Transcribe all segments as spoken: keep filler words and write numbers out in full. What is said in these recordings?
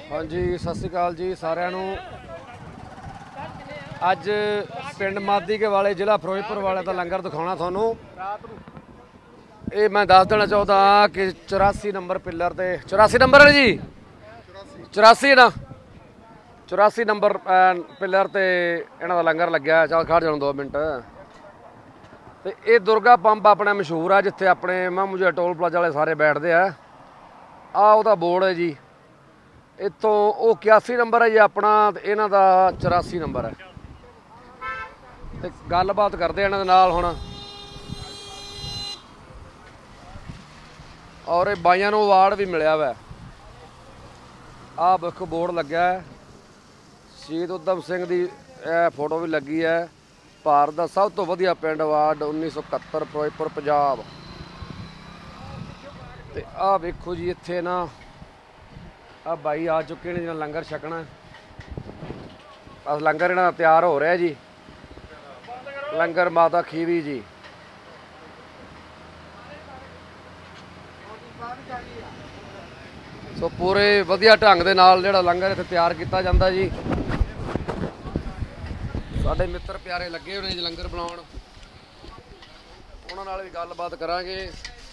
हाँ जी सत श्री अकाल जी सारिਆਂ ਨੂੰ। ਅੱਜ ਪਿੰਡ ਮਾਦੀ ਕੇ ਵਾਲੇ ਜ਼ਿਲ੍ਹਾ ਫਿਰੋਜ਼ਪੁਰ ਵਾਲੇ ਦਾ ਲੰਗਰ ਦਿਖਾਉਣਾ ਤੁਹਾਨੂੰ। ਇਹ ਮੈਂ ਦੱਸ ਦੇਣਾ ਚਾਹੁੰਦਾ ਕਿ ਚੁਰਾਸੀ ਨੰਬਰ ਪਿੱਲਰ ਤੇ ਚੁਰਾਸੀ ਨੰਬਰ ਹੈ ਜੀ, ਚੁਰਾਸੀ ਨਾ ਚੁਰਾਸੀ ਨੰਬਰ ਪਿੱਲਰ ਤੇ ਇਹਨਾਂ ਦਾ ਲੰਗਰ ਲੱਗਿਆ। ਚੱਲ ਖੜ ਜਾਣ ਦੋ ਮਿੰਟ। ਤੇ ਇਹ ਦੁਰਗਾ ਪੰਪ ਆਪਣਾ ਮਸ਼ਹੂਰ ਆ, ਜਿੱਥੇ ਆਪਣੇ ਮਾਮੂਜਾ ਟੋਲ ਪਲਾਜ਼ਾ ਵਾਲੇ ਸਾਰੇ ਬੈਠਦੇ ਆ। ਆ ਉਹਦਾ ਬੋਰਡ ਹੈ ਜੀ। ਇੱਥੋਂ ਉਹ ਇਕਿਆਸੀ ਨੰਬਰ ਹੈ ਜੀ ਆਪਣਾ, ਤੇ ਇਹਨਾਂ ਦਾ ਚੁਰਾਸੀ ਨੰਬਰ ਹੈ। ਤੇ ਗੱਲਬਾਤ ਕਰਦੇ ਇਹਨਾਂ ਦੇ ਨਾਲ ਹੁਣ। ਔਰ ਇਹ ਬਾਈਆਂ ਨੂੰ ਅਵਾਰਡ ਵੀ ਮਿਲਿਆ ਵਾ। ਆਹ ਵੇਖੋ ਬੋਰਡ ਲੱਗਿਆ ਹੈ, ਸ਼ਹੀਦ ਊਧਮ ਸਿੰਘ ਦੀ ਇਹ ਫੋਟੋ ਵੀ ਲੱਗੀ ਹੈ। ਭਾਰਤ ਦਾ ਸਭ ਤੋਂ ਵਧੀਆ ਪਿੰਡ ਅਵਾਰਡ ਉੱਨੀ ਸੌ ਇਕਹੱਤਰ ਫਿਰੋਜ਼ਪੁਰ ਪੰਜਾਬ। ਤੇ ਆਹ ਵੇਖੋ ਜੀ ਇੱਥੇ ਨਾ ਆ ਬਾਈ ਆ ਚੁੱਕੇ ਨੇ ਜਿਹਨਾਂ ਲੰਗਰ ਛਕਣਾ। ਬਸ ਲੰਗਰ ਇਹਨਾਂ ਦਾ ਤਿਆਰ ਹੋ ਰਿਹਾ ਜੀ। ਲੰਗਰ ਮਾਤਾ ਖੀਵੀ ਜੀ। ਸੋ ਪੂਰੇ ਵਧੀਆ ਢੰਗ ਦੇ ਨਾਲ ਜਿਹੜਾ ਲੰਗਰ ਇੱਥੇ ਤਿਆਰ ਕੀਤਾ ਜਾਂਦਾ ਜੀ। ਸਾਡੇ ਮਿੱਤਰ ਪਿਆਰੇ ਲੱਗੇ ਹੋਏ ਨੇ ਜੀ ਲੰਗਰ ਬਣਾਉਣ, ਉਹਨਾਂ ਨਾਲ ਵੀ ਗੱਲਬਾਤ ਕਰਾਂਗੇ।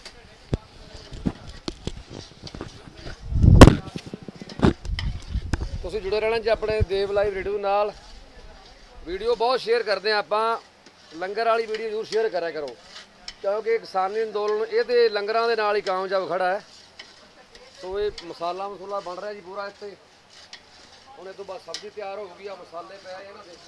ਤੁਸੀਂ ਜੁੜੇ ਰਹਿਣਾ ਜੀ ਆਪਣੇ ਦੇਵ ਲਾਈਵ ਰੇਡੀਓ ਨਾਲ। ਵੀਡੀਓ ਬਹੁਤ ਸ਼ੇਅਰ ਕਰਦੇ ਹਾਂ ਆਪਾਂ, ਲੰਗਰ ਵਾਲੀ ਵੀਡੀਓ ਜ਼ਰੂਰ ਸ਼ੇਅਰ ਕਰਿਆ ਕਰੋ, ਕਿਉਂਕਿ ਕਿਸਾਨੀ ਅੰਦੋਲਨ ਇਹਦੇ ਲੰਗਰਾਂ ਦੇ ਨਾਲ ਹੀ ਕਾਮਯਾਬ ਖੜਾ ਹੈ। ਸੋ ਇਹ ਮਸਾਲਾ ਮਸੂਲਾ ਬਣ ਰਿਹਾ ਜੀ ਪੂਰਾ ਇੱਥੇ। ਹੁਣ ਇਹ ਤੋਂ ਬਾਅਦ ਸਬਜ਼ੀ ਤਿਆਰ ਹੋਊਗੀ। ਆ ਮਸਾਲੇ ਪਏ ਇਹਨਾਂ ਦੇ।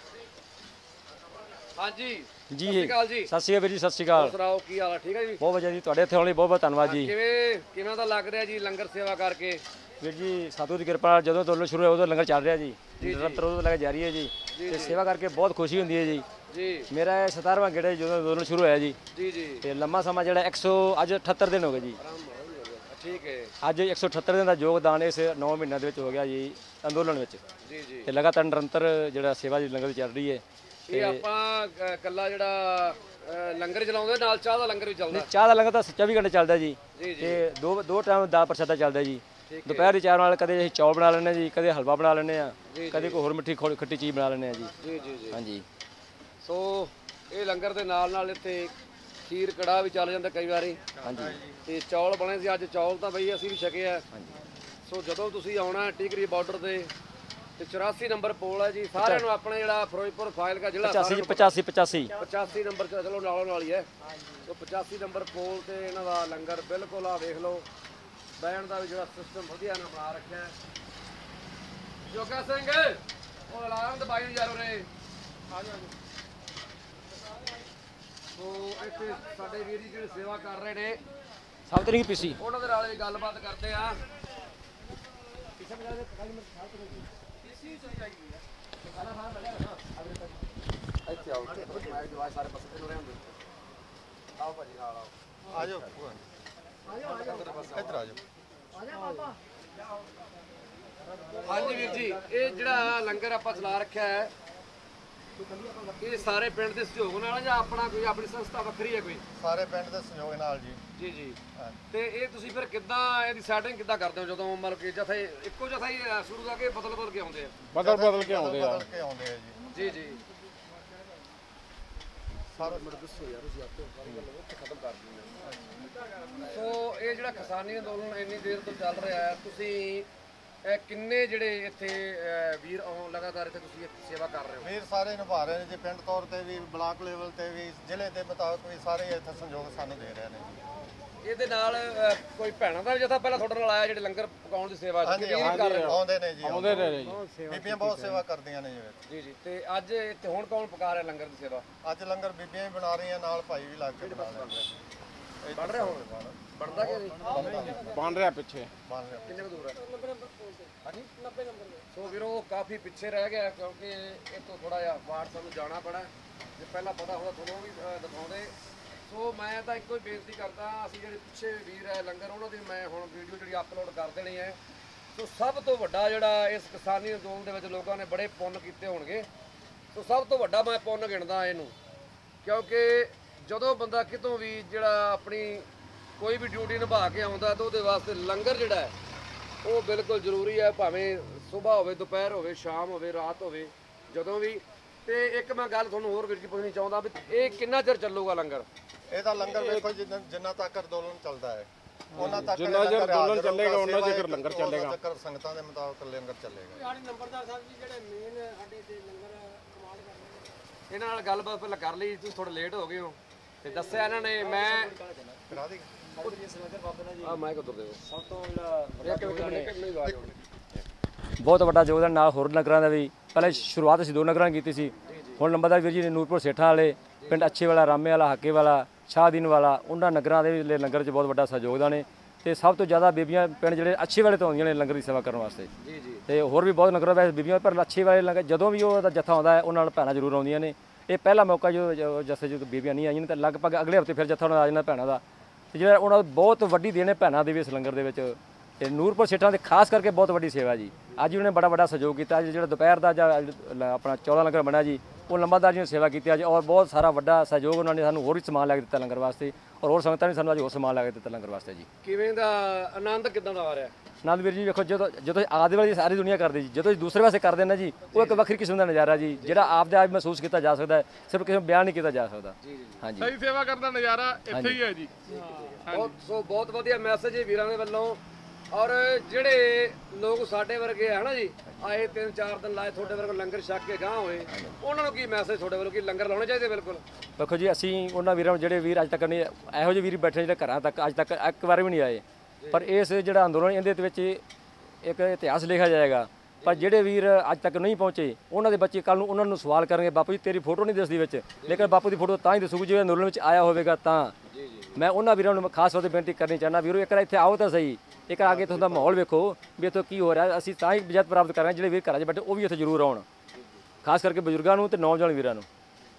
ਹਾਂਜੀ ਜੀ ਸਤਿ ਸ਼੍ਰੀ ਅਕਾਲ ਜੀ। ਸਤਿ ਸ਼੍ਰੀ ਅਕਾਲ ਵੀਰ ਜੀ, ਸਤਿ ਸ਼੍ਰੀ ਅਕਾਲ। ਸੁਣਾਓ ਕੀ ਹਾਲ ਹੈ? ਠੀਕ ਹੈ ਜੀ, ਬਹੁਤ ਵਧੀਆ ਜੀ। ਤੁਹਾਡੇ ਇੱਥੇ ਆਉਣ ਲਈ ਬਹੁਤ ਬਹੁਤ ਧੰਨਵਾਦ ਜੀ। ਕਿਵੇਂ ਕਿਵੇਂ ਦਾ ਲੱਗ ਰਿਹਾ ਜੀ ਲੰਗਰ ਸੇਵਾ ਕਰਕੇ? ਵੀਰ ਜੀ ਸਾਧੂ ਦੀ ਕਿਰਪਾ ਨਾਲ ਜਦੋਂ ਅੰਦੋਲਨ ਸ਼ੁਰੂ ਹੋਇਆ ਉਦੋਂ ਲੰਗਰ ਚੱਲ ਰਿਹਾ ਜੀ, ਨਿਰੰਤਰ ਉਦੋਂ ਲੰਗਰ ਜਾਰੀ ਹੈ ਜੀ। ਤੇ ਸੇਵਾ ਕਰਕੇ ਬਹੁਤ ਖੁਸ਼ੀ ਹੁੰਦੀ ਹੈ ਜੀ। ਜੀ ਮੇਰਾ ਇਹ ਸਤਾਰਵਾਂ ਗੇੜਾ ਜਦੋਂ ਅੰਦੋਲਨ ਸ਼ੁਰੂ ਹੋਇਆ ਜੀ। ਜੀ ਜੀ ਤੇ ਲੰਮਾ ਸਮਾਂ ਜਿਹੜਾ ਇੱਕ ਸੌ ਅੱਜ ਅਠੱਤਰ ਦਿਨ ਹੋ ਗਏ ਜੀ। ਠੀਕ ਹੈ। ਅੱਜ ਇੱਕ ਸੌ ਅਠੱਤਰ ਦਿਨ ਦਾ ਯੋਗਦਾਨ ਇਸ ਨੌ ਮਹੀਨਿਆਂ ਦੇ ਵਿੱਚ ਹੋ ਗਿਆ ਜੀ ਅੰਦੋਲਨ ਵਿੱਚ। ਜੀ ਜੀ ਤੇ ਲਗਾਤਾਰ ਨਿਰੰਤਰ ਜਿਹੜਾ ਸੇਵਾ ਜੀ ਲੰਗਰ ਦੀ ਚੱਲ ਰਹੀ ਹੈ। ਇਹ ਆਪਾਂ ਕੱਲਾ ਜਿਹੜਾ ਲੰਗਰ ਚਲਾਉਂਦੇ ਨਾਲ ਚਾਹ ਦਾ ਲੰਗਰ ਵੀ ਚੱਲਦਾ? ਚਾਹ ਦਾ ਲੰਗਰ ਤਾਂ ਚੌਵੀ ਘੰਟੇ ਚੱਲਦਾ ਜੀ। ਜੀ ਜੀ ਤੇ ਦੋ ਦੋ ਟਾਈਮ ਦਾ ਪ੍ਰਸ਼ਾਦਾ ਚੱਲਦਾ ਜੀ। ਦੁਪਹਿਰ ਦੀ ਚਾਹ ਨਾਲ ਕਦੇ ਅਸੀਂ ਚੌਲ ਬਣਾ ਲੈਂਦੇ ਜੀ, ਕਦੇ ਹਲਵਾ ਬਣਾ ਲੈਂਦੇ ਆ, ਕਦੇ ਕੋਈ ਹੋਰ ਮਿੱਠੀ ਖੱਟੀ ਚੀਜ਼ ਬਣਾ ਲੈਂਦੇ ਆ ਜੀ। ਜੀ ਜੀ ਜੀ ਹਾਂਜੀ। ਸੋ ਇਹ ਲੰਗਰ ਦੇ ਨਾਲ ਨਾਲ ਇੱਥੇ ਖੀਰ ਕੜਾਹ ਵੀ ਚੱਲ ਜਾਂਦਾ ਕਈ ਵਾਰੀ। ਹਾਂਜੀ। ਤੇ ਚੌਲ ਬਣੇ ਸੀ ਅੱਜ। ਚੌਲ ਤਾਂ ਬਈ ਅਸੀਂ ਵੀ ਛਕੇ ਆ। ਸੋ ਜਦੋਂ ਤੁਸੀਂ ਆਉਣਾ ਟਿਕਰੀ ਬਾਰਡਰ ਤੇ ਤੇ ਚੁਰਾਸੀ ਨੰਬਰ ਪੋਲ ਹੈ ਜੀ। ਸਾਰਿਆਂ ਨੂੰ ਆਪਣੇ ਜਿਹੜਾ ਫਿਰੋਜ਼ਪੁਰ ਫਾਜ਼ਿਲਕਾ ਜ਼ਿਲ੍ਹਾ ਪਚਾਸੀ ਪਚਾਸੀ ਪਚਾਸੀ ਪਚਾਸੀ ਨੰਬਰ ਚਲੋ ਨਾਲੋਂ ਨਾਲ ਹੀ ਹੈ। ਸੋ ਪਚਾਸੀ ਨੰਬਰ ਪੋਲ ਤੇ ਇਹਨਾਂ ਦਾ ਲੰਗਰ ਬਿਲਕੁਲ ਆ ਵੇਖ ਲਓ। ਬਹਿਣ ਦਾ ਵੀ ਜਿਹੜਾ ਸਿਸਟਮ ਵਧੀਆ ਨਾਲ ਬਣਾ ਰੱਖਿਆ ਹੈ। ਜੋਗਾ ਸਿੰਘ ਉਹ ਅਲਾਰਮ ਦਬਾਈ ਨੂੰ ਯਾਰ ਉਰੇ ਆ ਜਾ। ਸੋ ਇੱਥੇ ਸਾਡੇ ਵੀਰ ਜੀ ਜਿਹੜੇ ਸੇਵਾ ਕਰ ਰਹੇ ਨੇ ਸਭ ਤਰੀਕ ਪੀਸੀ, ਉਹਨਾਂ ਦੇ ਨਾਲ ਵੀ ਗੱਲਬਾਤ ਕਰਦੇ ਆ। ਇੱਥੇ ਆਓ ਸਾਰੇ ਪਾਸੇ ਨੂੰ ਰਹਿੰਦੇ। ਆਓ ਭਾਜੀ ਨਾਲ ਆਓ। ਆ ਜਾਓ ਇੱਧਰ ਆ ਜਾਓ। ਹਾਂਜੀ ਵੀਰ ਜੀ, ਇਹ ਜਿਹੜਾ ਲੰਗਰ ਆਪਾਂ ਚਲਾ ਰੱਖਿਆ ਹੈ ਇਹ ਸਾਰੇ ਪਿੰਡ ਦੇ ਸਹਿਯੋਗ ਨਾਲ ਜਾਂ ਆਪਣਾ ਕੋਈ ਆਪਣੀ ਸੰਸਥਾ ਵੱਖਰੀ ਹੈ ਕੋਈ? ਸਾਰੇ ਪਿੰਡ ਦੇ ਸਹਿਯੋਗ ਨਾਲ ਜੀ। ਜੀ ਜੀ। ਤੇ ਇਹ ਤੁਸੀਂ ਫਿਰ ਕਿੱਦਾਂ ਇਹਦੀ ਸੈਟਿੰਗ ਕਿੱਦਾਂ ਕਰਦੇ ਹੋ ਜਦੋਂ ਮਤਲਬ ਕਿ ਜਥਾ ਇੱਕੋ ਜਥਾ ਹੀ ਸ਼ੁਰੂ ਕਰਕੇ ਬਦਲ ਬਦਲ ਕੇ ਆਉਂਦੇ ਆ? ਬਦਲ ਬਦਲ ਕੇ ਆਉਂਦੇ ਆ ਬਦਲ ਕੇ ਆਉਂਦੇ ਆ ਜੀ। ਜੀ ਜੀ। ਸਾਰੇ ਮਿੰਟ ਦੱਸੋ ਯਾਰ, ਤੁਸੀਂ ਆਪੇ ਉੱਥੇ ਖਤਮ ਕਰ ਦਿੰਦੇ। ਸੋ ਇਹ ਜਿਹੜਾ ਕਿਸਾਨੀ ਅੰਦੋਲਨ ਇੰਨੀ ਦੇਰ ਤੋਂ ਚੱਲ ਰਿਹਾ ਹੈ, ਤੁਸੀਂ ਇਹ ਕਿੰਨੇ ਜਿਹੜੇ ਇੱਥੇ ਵੀਰ ਲਗਾਤਾਰ ਇੱਥੇ ਤੁਸੀਂ ਸੇਵਾ ਕਰ ਰਹੇ ਹੋ? ਵੀਰ ਸਾਰੇ ਨਿਭਾ ਰਹੇ ਨੇ ਜੀ, ਪਿੰਡ ਤੌਰ ਤੇ ਵੀ, ਬਲਾਕ ਲੈਵਲ ਤੇ ਵੀ, ਜ਼ਿਲ੍ਹੇ ਦੇ ਮੁਤਾਬਕ ਵੀ ਸਾਰੇ ਇੱਥੇ ਸਹਿਯੋਗ ਸਾਨੂੰ ਦੇ ਰਹੇ ਨੇ ਜੀ। ਇਹਦੇ ਨਾਲ ਕੋਈ ਭੈਣਾਂ ਦਾ ਵੀ ਜਥਾ ਪਹਿਲਾਂ ਤੁਹਾਡੇ ਨਾਲ ਆਇਆ ਜਿਹੜੇ ਲੰਗਰ ਪਕਾਉਣ ਦੀ ਸੇਵਾ ਹਾਂਜੀ ਕਰ ਰਹੇ ਹੋ? ਆਉਂਦੇ ਨੇ ਜੀ, ਆਉਂਦੇ ਨੇ ਜੀ। ਬੀਬੀਆਂ ਬਹੁਤ ਸੇਵਾ ਕਰਦੀਆਂ ਨੇ ਜੀ। ਜੀ ਜੀ। ਤੇ ਅੱਜ ਇੱਥੇ ਹੁਣ ਕੌਣ ਪਕਾ ਰਿਹਾ ਲੰਗਰ ਦੀ ਸੇਵਾ? ਅੱਜ ਲੰਗਰ ਬੀਬੀਆਂ ਵੀ ਬਣਾ ਰਹੀਆਂ, ਨਾਲ ਭਾਈ ਵੀ ਲੱਗ ਕੇ ਬਣਾ ਰਹੇ ਨੇ। ਬਣ ਰਿਹਾ ਹੁਣ? ਬਣਦਾ ਕਿ ਨਹੀਂ? ਬਣ ਰਿਹਾ ਪਿੱਛੇ। ਬਣ ਰਿਹਾ। ਕਿੰਨੇ ਦੂਰ ਹੈ? ਹਾਂਜੀ ਨੱਬੇ ਨੰਬਰ। ਸੋ ਵੀਰੋ ਕਾਫੀ ਪਿੱਛੇ ਰਹਿ ਗਿਆ ਕਿਉਂਕਿ ਇਹ ਤੋਂ ਥੋੜਾ ਜਿਹਾ ਵਾਰਡ ਸਾਨੂੰ ਜਾਣਾ ਪੈਣਾ। ਜੇ ਪਹਿਲਾਂ ਪਤਾ ਹੁੰਦਾ ਤੁਹਾਨੂੰ ਵੀ ਦਿਖਾਉਂਦੇ। ਸੋ ਮੈਂ ਤਾਂ ਇੱਕੋ ਹੀ ਬੇਨਤੀ ਕਰਦਾ, ਅਸੀਂ ਜਿਹੜੇ ਪਿੱਛੇ ਵੀਰ ਹੈ ਲੰਗਰ ਉਹਨਾਂ ਦੀ ਮੈਂ ਹੁਣ ਵੀਡੀਓ ਜਿਹੜੀ ਅਪਲੋਡ ਕਰ ਦੇਣੀ ਹੈ। ਸੋ ਸਭ ਤੋਂ ਵੱਡਾ ਜਿਹੜਾ ਇਸ ਕਿਸਾਨੀ ਅੰਦੋਲਨ ਦੇ ਵਿੱਚ ਲੋਕਾਂ ਨੇ ਬੜੇ ਪੁੰਨ ਕੀਤੇ ਹੋਣਗੇ। ਸੋ ਸਭ ਤੋਂ ਵੱਡਾ ਮੈਂ ਪੁੰਨ ਗਿਣਦਾ ਇਹਨੂੰ, ਕਿਉਂਕਿ ਜਦੋਂ ਬੰਦਾ ਕਿਤੋਂ ਵੀ ਜਿਹੜਾ ਆਪਣੀ ਕੋਈ ਵੀ ਡਿਊਟੀ ਨਿਭਾ ਕੇ ਆਉਂਦਾ ਤਾਂ ਉਹਦੇ ਵਾਸਤੇ ਲੰਗਰ ਜਿਹੜਾ ਹੈ ਉਹ ਬਿਲਕੁਲ ਜ਼ਰੂਰੀ ਹੈ, ਭਾਵੇਂ ਸਵੇਰ ਹੋਵੇ, ਦੁਪਹਿਰ ਹੋਵੇ, ਸ਼ਾਮ ਹੋਵੇ, ਰਾਤ ਹੋਵੇ, ਜਦੋਂ ਵੀ। ਤੇ ਇੱਕ ਮੈਂ ਗੱਲ ਤੁਹਾਨੂੰ ਹੋਰ ਵੀਰ ਜੀ ਪੁੱਛਣੀ ਚਾਹੁੰਦਾ ਵੀ ਇਹ ਕਿੰਨਾ ਚਿਰ ਚੱਲੂਗਾ ਲੰਗਰ? ਇਹਦਾ ਲੰਗਰ ਵੇਖੋ ਜਿੰਨਾ ਜਿੰਨਾ ਤੱਕ ਅੰਦੋਲਨ ਚੱਲਦਾ ਹੈ ਉਹਨਾਂ ਤੱਕ ਜਿੰਨਾ ਚਿਰ ਅੰਦੋਲਨ ਚੱਲੇਗਾ ਉਹਨਾਂ ਚਿਰ ਲੰਗਰ ਚੱਲੇਗਾ, ਉਹਨਾਂ ਤੱਕ ਸੰਗਤਾਂ ਦੇ ਮੁਤਾਬਕ ਲੰਗਰ ਚੱਲੇਗਾ। ਸਾਡੇ ਨੰਬਰਦਾਰ ਸਾਹਿਬ ਜੀ ਜਿਹੜੇ ਮੇਨ ਸਾਡੇ ਤੇ ਲੰਗਰ ਕਮਾਂਡ ਕਰਦੇ ਇਹਨਾਂ ਨਾਲ ਗੱਲਬਾਤ ਪਹਿਲਾਂ ਕਰ ਲਈ, ਤੁਸੀਂ ਥੋੜੇ ਲੇਟ ਹੋ ਗਏ ਹੋ ਤੇ ਦੱਸਿਆ ਇਹਨਾਂ ਨੇ। ਮੈਂ ਕਰਾ ਦੇ ਆ ਮੈਂ ਕਿੱਧਰ ਦੇ ਸਭ ਤੋਂ ਜਿਹੜਾ ਇੱਕ ਮਿੰਟ ਇੱਕ ਮਿੰਟ ਆਵਾਜ਼ ਆਉਣੀ। ਬਹੁਤ ਵੱਡਾ ਯੋਗਦਾਨ ਨਾਲ ਹੋਰ ਨਗਰਾਂ ਦਾ ਵੀ। ਪਹਿਲਾਂ ਸ਼ੁਰੂਆਤ ਅਸੀਂ ਦੋ ਨਗਰਾਂ ਕੀਤੀ ਸੀ, ਹੁਣ ਨੰਬਰਦਾਰ ਵੀਰ ਜੀ ਨੇ ਨੂਰਪੁਰ ਸੇਠਾਂ ਵਾਲੇ, ਪਿੰਡ ਅੱਛੇ ਵਾਲਾ, ਰਾਮੇ ਵਾਲਾ, ਹਾਕੇ ਵਾਲਾ, ਸ਼ਾਹਦੀਨ ਵਾਲਾ, ਉਹਨਾਂ ਨਗਰਾਂ ਦੇ ਵੀ ਲੰਗਰ 'ਚ ਬਹੁਤ ਵੱਡਾ ਸਹਿਯੋਗਦਾਨ ਹੈ। ਤੇ ਸਭ ਤੋਂ ਜ਼ਿਆਦਾ ਬੀਬੀਆਂ ਪਿੰਡ ਜਿਹੜੇ ਅੱਛੇ ਵਾਲੇ ਤੋਂ ਆਉਂਦੀਆਂ ਨੇ ਲੰਗਰ ਦੀ ਸੇਵਾ ਕਰਨ ਵਾਸਤੇ। ਜੀ ਜੀ। ਤੇ ਹੋਰ ਵੀ ਬਹੁਤ ਨਗਰਾਂ ਵੈਸੇ ਬੀਬੀਆਂ, ਪਰ ਅੱਛੇ ਵਾਲੇ ਲੰਗਰ ਜਦੋਂ ਵੀ ਉਹਦਾ ਜੱਥਾ ਆਉਂਦਾ ਹੈ ਉਹਨਾਂ ਨਾਲ ਭੈਣਾਂ ਜ਼ਰੂਰ ਆਉਂਦੀਆਂ ਨੇ। ਇਹ ਪਹਿਲਾ ਮੌਕਾ ਜੋ ਜੱਥੇ ਜਦੋਂ ਬੀਬੀਆਂ ਨਹੀਂ ਆਈਆਂ ਨੇ, ਤਾਂ ਲਗਭਗ ਅਗਲੇ ਹਫ਼ਤੇ ਫਿਰ ਜੱਥਾ ਉਹਨਾਂ ਆ ਜਾਂਦਾ ਭੈਣਾਂ ਦਾ। ਤੇ ਜਿਹੜਾ ਉਹਨਾਂ ਦਾ ਬਹੁਤ ਵੱਡੀ ਦੇਣ ਹੈ ਭੈਣਾਂ ਦੇ ਵੀ ਇਸ ਲੰਗਰ ਦੇ ਵਿੱਚ। ਤੇ ਨੂਰਪੁਰ ਸੇਠਾਂ ਦੇ ਖਾਸ ਕਰਕੇ ਬਹੁਤ ਵੱਡੀ ਸੇਵਾ ਜੀ। ਅੱਜ ਉਹਨੇ ਬੜਾ ਵੱਡਾ ਸਹਿਯੋਗ ਕੀਤਾ। ਅੱਜ ਜਿਹੜਾ ਦੁਪਹਿਰ ਦਾ ਜਾਂ ਆਪਣਾ ਚੌਦਾਂ ਲੰਗਰ ਬਣਿਆ ਜੀ, ਉਹ ਲੰਬਾਦਾਰ ਜੀ ਨੇ ਸੇਵਾ ਕੀਤੀ ਅੱਜ, ਔਰ ਬਹੁਤ ਸਾਰਾ ਵੱਡਾ ਸਹਿਯੋਗ ਉਹਨਾਂ ਨੇ ਸਾਨੂੰ ਹੋਰ ਵੀ ਸਮਾਨ ਲੈ ਕੇ ਦਿੱਤਾ ਲੰਗਰ ਵਾਸਤੇ, ਔਰ ਹੋਰ ਸੰਗਤਾਂ ਨੇ ਸਾਨੂੰ ਅੱਜ ਹੋਰ ਸਮਾਨ ਲੈ ਕੇ ਦਿੱਤਾ ਲੰਗਰ ਵਾਸਤੇ ਜੀ। ਕਿਵੇਂ ਦਾ ਆਨੰਦ ਕਿੱਦਾਂ ਦਾ ਆ ਰਿਹਾ? ਆਨੰਦ ਵੀਰ ਜੀ ਵੇਖੋ, ਜਦੋਂ ਜਦੋਂ ਆਦੇ ਵਾਲੀ ਸਾਰੀ ਦੁਨੀਆ ਕਰਦੇ ਜੀ, ਜਦੋਂ ਦੂਸਰੇ ਪਾਸੇ ਕਰਦੇ ਨਾ ਜੀ, ਉਹ ਇੱਕ ਵੱਖਰੀ ਕਿਸਮ ਦਾ ਨਜ਼ਾਰਾ ਜੀ, ਜਿਹੜਾ ਆਪ ਦੇ ਆਪ ਮਹਿਸੂਸ ਕੀਤਾ ਜਾ ਸਕਦਾ ਹੈ, ਸਿਰਫ ਕਿਸੇ ਨੂੰ ਬਿਆਨ ਨਹੀਂ ਕੀਤਾ ਜਾ ਸਕਦਾ। ਹਾਂਜੀ, ਸਹੀ ਸੇਵਾ ਕਰਨ ਦਾ ਨਜ਼ਾਰਾ ਇੱਥੇ ਹੀ ਹੈ ਜੀ। ਬਹੁਤ ਸੋ ਬਹੁਤ ਵਧੀਆ ਮੈਸੇਜ ਹੈ ਵੀਰਾਂ ਦੇ ਵੱਲੋਂ। ਔਰ ਜਿਹੜੇ ਲੋਕ ਸਾਡੇ ਵਰਗੇ ਹੈ ਨਾ ਜੀ, ਆਏ ਤਿੰਨ ਚਾਰ ਦਿਨ ਲਾਏ ਤੁਹਾਡੇ ਵਰਗੇ ਲੰਗਰ ਛਕ ਕੇ ਗਾਂ ਹੋਏ, ਉਹਨਾਂ ਨੂੰ ਕੀ ਮੈਸੇਜ ਤੁਹਾਡੇ ਵੱਲੋਂ? ਕੀ ਲੰਗਰ ਲਾਉਣੇ ਚਾਹੀਦੇ? ਬਿਲਕੁਲ। ਵੇਖੋ ਜੀ, ਅਸੀਂ ਉਹਨਾਂ ਵੀਰਾਂ ਨੂੰ, ਜਿਹੜੇ ਵੀਰ ਅੱਜ ਤੱਕ ਨਹੀਂ ਇਹੋ ਜਿਹੇ ਵੀਰ ਬੈਠੇ ਜਿਹੜੇ ਘਰਾਂ ਤੱਕ ਅੱਜ ਤੱਕ ਇੱਕ ਵਾਰ ਵੀ ਨਹੀਂ ਆਏ, ਪਰ ਇਸ ਜਿਹੜਾ ਅੰਦੋਲਨ ਇਹਦੇ ਵਿੱਚ ਇੱਕ ਇਤਿਹਾਸ ਲਿਖਿਆ ਜਾਏਗਾ। ਪਰ ਜਿਹੜੇ ਵੀਰ ਅੱਜ ਤੱਕ ਨਹੀਂ ਪਹੁੰਚੇ, ਉਹਨਾਂ ਦੇ ਬੱਚੇ ਕੱਲ ਨੂੰ ਉਹਨਾਂ ਨੂੰ ਸਵਾਲ ਕਰਨਗੇ, ਬਾਪੂ ਜੀ ਤੇਰੀ ਫੋਟੋ ਨਹੀਂ ਦਿਸਦੀ ਵਿੱਚ, ਲੇਕਿਨ ਬਾਪੂ ਦੀ ਫੋਟੋ ਤਾਂ ਹੀ ਦਿਸੂਗੀ ਜੇ ਅੰਦੋਲਨ ਵਿੱਚ ਆਇਆ ਹੋਵੇਗਾ ਤਾਂ। ਮੈਂ ਉਹਨਾਂ ਵੀਰਾਂ ਨੂੰ ਖਾਸ ਤੌਰ ਤੇ ਬੇਨਤੀ ਕਰਨੀ ਚਾਹੁੰਦਾ, ਵੀਰੋ ਇੱਕ ਵਾਰ ਇੱਥੇ ਆਓ ਤਾਂ ਸਹੀ, ਇੱਕ ਆ ਕੇ ਤੁਹਾਡਾ ਮਾਹੌਲ ਵੇਖੋ ਵੀ ਇੱਥੋਂ ਕੀ ਹੋ ਰਿਹਾ। ਅਸੀਂ ਤਾਂ ਹੀ ਜਿੱਤ ਪ੍ਰਾਪਤ ਕਰ ਰਹੇ ਹਾਂ। ਜਿਹੜੇ ਵੀਰ ਘਰਾਂ 'ਚ ਬੈਠੇ ਉਹ ਵੀ ਇੱਥੇ ਜ਼ਰੂਰ ਆਉਣ, ਖਾਸ ਕਰਕੇ ਬਜ਼ੁਰਗਾਂ ਨੂੰ ਤੇ ਨੌਜਵਾਨ ਵੀਰਾਂ ਨੂੰ।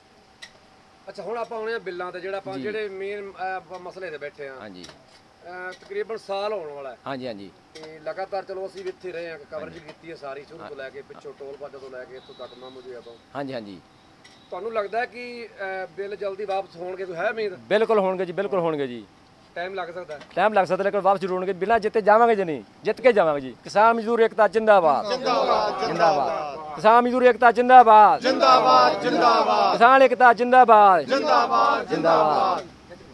ਅੱਛਾ, ਹੁਣ ਆਪਾਂ ਆਉਣੇ ਆ ਬਿੱਲਾਂ ਤੇ। ਜਿਹੜਾ ਆਪਾਂ ਜਿਹੜੇ ਮੇਨ ਮਸਲੇ ਤੇ ਬੈਠੇ ਆ, ਹਾਂਜੀ, ਤਕਰੀਬਨ ਸਾਲ ਹੋਣ ਵਾਲਾ ਹੈ। ਹਾਂਜੀ, ਹਾਂਜੀ, ਤੇ ਲਗਾਤਾਰ ਚਲੋ ਅਸੀਂ ਵੀ ਇੱਥੇ ਰਹੇ ਹਾਂ, ਕਵਰੇਜ ਕੀਤੀ ਹੈ ਸਾਰੀ, ਸ਼ੁਰੂ ਤੋਂ ਲੈ ਕੇ ਪਿੱਛੋਂ ਟੋਲ ਪਲਾਜ਼ਾ ਤੋਂ ਲੈ ਕੇ ਇੱਥੋਂ ਤੱਕ ਮਾਮੂਜੀਆ ਤੋਂ। ਹਾਂਜੀ, ਹਾਂਜੀ। ਤੁਹਾਨੂੰ ਲੱਗਦਾ ਹੈ ਕਿ ਬਿੱਲ ਜਲਦੀ ਵਾਪਸ ਹੋਣਗੇ? ਕੋਈ ਹੈ ਉਮੀਦ? ਬਿਲਕੁਲ ਹੋਣਗੇ ਜੀ, ਬਿਲਕੁਲ ਹੋਣਗੇ ਜੀ। ਟਾਈਮ ਲੱਗ ਸਕਦਾ ਹੈ? ਟਾਈਮ ਲੱਗ ਸਕਦਾ, ਲੇਕਿਨ ਵਾਪਸ ਜ਼ਰੂਰ ਹੋਣਗੇ। ਬਿਨਾਂ ਜਿੱਤੇ ਜਾਵਾਂਗੇ ਜੀ, ਨਹੀਂ ਜਿੱਤ ਕੇ ਜਾਵਾਂਗੇ ਜੀ। ਕਿਸਾਨ ਮਜ਼ਦੂਰ ਏਕਤਾ ਜਿੰਦਾਬਾਦ, ਜਿੰਦਾਬਾਦ, ਜਿੰਦਾਬਾਦ। ਕਿਸਾਨ ਮਜ਼ਦੂਰ ਏਕਤਾ ਜਿੰਦਾਬਾਦ, ਜਿੰਦਾਬਾਦ ਜਿੰਦਾਬਾਦ। ਕਿਸਾਨ ਏਕਤਾ ਜਿੰਦਾਬਾਦ, ਜਿੰਦਾਬਾਦ, ਜਿੰਦਾਬਾਦ।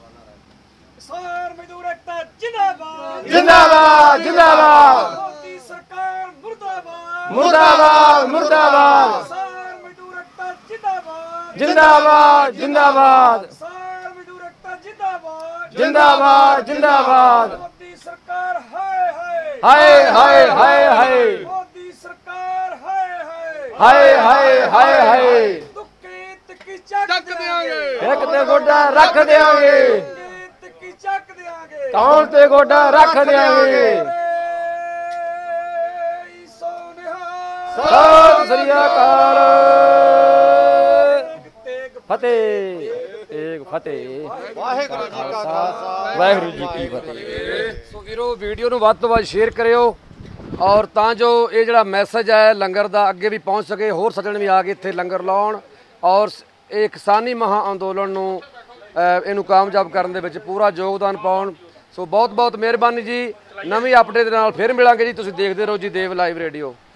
ਕਿਸਾਨ ਮਜ਼ਦੂਰ ਏਕਤਾ ਜਿੰਦਾਬਾਦ, ਜਿੰਦਾਬਾਦ, ਜਿੰਦਾਬਾਦ। ਮੋਦੀ ਸਰਕਾਰ ਮੁਰਦਾਬਾਦ, ਮੁਰਦਾਬਾਦ, ਮੁਰਦਾਬਾਦ। ਕਿਸਾਨ ਮਜ਼ਦੂਰ ਏਕਤਾ ਜਿੰਦਾਬਾਦ, ਜਿੰਦਾਬਾਦ, ਜਿੰਦਾਬਾਦ। ਕਿਸਾਨ ਮਜ਼ਦੂਰ ਏਕਤਾ ਜਿੰਦਾਬਾਦ, ਜਿੰਦਾਬਾਦ, ਜਿੰਦਾਬਾਦ। ਮੋਦੀ ਸਰਕਾਰ ਹਾਏ ਹਾਏ ਹਾਏ ਹਾਏ ਹਾਏ ਹਾਏ ਮੋਦੀ ਸਰਕਾਰ ਹਾਏ ਹਾਏ ਹਾਏ ਹਾਏ ਹਾਏ ਹਾਏ। ਤੁੱਕੀ ਤੱਕੀ ਚੱਕ ਦਿਆਂਗੇ, ਇੱਕ ਤੇ ਗੋਡਾ ਰੱਖ ਦਿਆਂਗੇ, ਤੁੱਕੀ ਤੱਕੀ ਚੱਕ ਦਿਆਂਗੇ, ਕੌਣ ਤੇ ਗੋਡਾ ਰੱਖ ਦਿਆਂਗੇ। ਸਤਿ ਸ੍ਰੀ ਅਕਾਲ। ਫਤਿਹ, ਏਕ ਫਤਿਹ। ਵਾਹਿਗੁਰੂ ਜੀ ਕਾ ਖਾਲਸਾ, ਵਾਹਿਗੁਰੂ ਜੀ ਕੀ ਫਤਿਹ। ਸੋ ਵੀਰੋ, ਵੀਡੀਓ ਨੂੰ ਵੱਧ ਤੋਂ ਵੱਧ ਸ਼ੇਅਰ ਕਰਿਓ, ਔਰ ਤਾਂ ਜੋ ਇਹ ਜਿਹੜਾ ਮੈਸੇਜ ਹੈ ਲੰਗਰ ਦਾ ਅੱਗੇ ਵੀ ਪਹੁੰਚ ਸਕੇ, ਹੋਰ ਸੱਜਣ ਵੀ ਆ ਕੇ ਇੱਥੇ ਲੰਗਰ ਲਾਉਣ, ਔਰ ਇਹ ਕਿਸਾਨੀ ਮਹਾ ਅੰਦੋਲਨ ਨੂੰ ਇਹਨੂੰ ਕਾਮਯਾਬ ਕਰਨ ਦੇ ਵਿੱਚ ਪੂਰਾ ਯੋਗਦਾਨ ਪਾਉਣ। ਸੋ ਬਹੁਤ ਬਹੁਤ ਮਿਹਰਬਾਨੀ ਜੀ। ਨਵੀਂ ਅਪਡੇਟ ਦੇ ਨਾਲ ਫਿਰ ਮਿਲਾਂਗੇ ਜੀ। ਤੁਸੀਂ ਦੇਖਦੇ ਰਹੋ ਜੀ ਦੇਵ ਲਾਈਵ ਰੇਡੀਓ।